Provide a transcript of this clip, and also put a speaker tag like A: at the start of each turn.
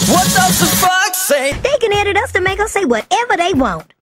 A: What does the fox say?
B: They can edit us to make us say whatever they want.